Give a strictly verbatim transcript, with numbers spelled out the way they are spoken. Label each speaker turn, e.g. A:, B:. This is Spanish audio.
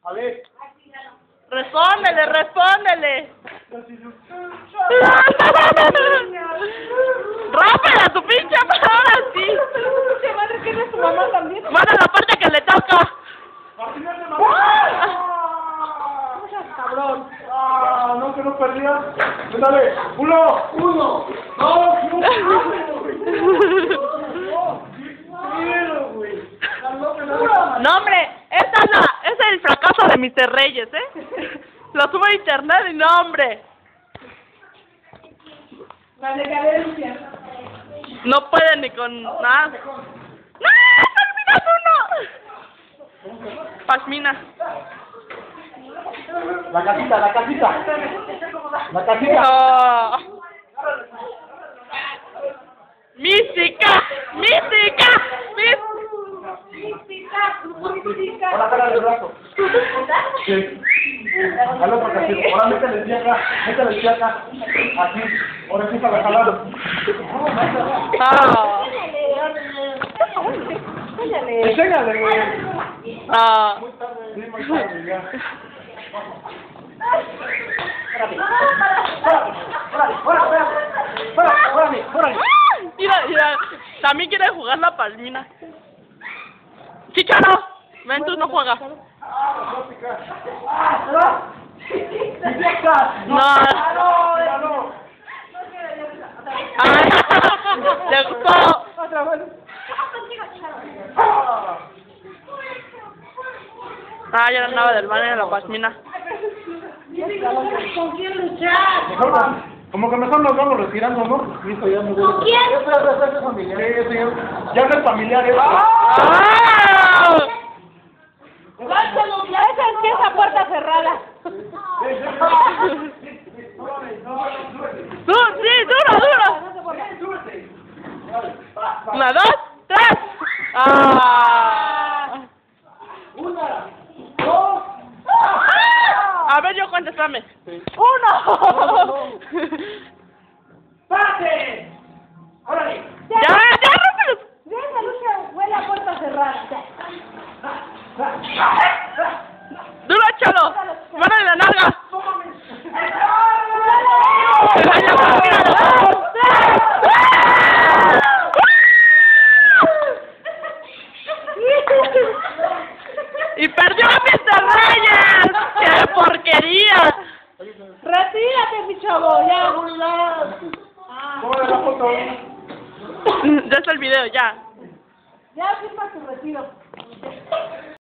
A: A ver.
B: Respóndele, respóndele. Rápela, tu pinche ahora sí.
C: Pinche madre, que es su mamá también.
B: Bueno, la parte que le toca.
C: Cabrón.
A: Ah, no, que no perdías. Dale, uno, uno, dos, uno.
B: No, hombre, esta es la, ese es el fracaso de mister Reyes, ¿eh? Lo subo a internet y no, hombre.
C: La decadencia.
B: No puede ni con nada. ¡No! ¡Terminas uno! Pashmina.
A: La casita, la casita. La casita.
B: Oh. ¡Mística! ¡Mística! ¡Mística!
A: Ahora pégale el brazo. Sí. Al otro casito. Ahora métele el pie acá. Métele el pie acá. Así. Ahora sí para jalar.
B: Ah.
A: Enséñale, güey.
B: Ah.
A: Sí, muy tarde, ya.
B: Mira, mira, también quiere jugar la palmina. Chicharo, ven, tú no juegas. No. Ay, le gustó. Ah, ya andaba del baño de la pasmina.
C: ¿Con quién luchar?
A: Como que mejor nos vamos retirando, ¿no? Listo, ya me voy.
C: ¿Con quién?
A: Eso es familiar. Sí, sí, ya no es familiar, ¿eh?
B: ¡Ah!
C: Esa es que esa puerta cerrada.
B: ¡Tú, sí, duro, duro! Una, dos, tres. ¡Ah!
A: Una, dos.
B: A ver, yo contéstame. ¡Uno!
A: ¡Pase! ¡Órale!
B: ¡Ya, ya, rápido!
C: Ya esa lucha huele a puerta cerrada.
B: ¡Duro, échalo! ¡Mano en la nalga! ¡Y perdió!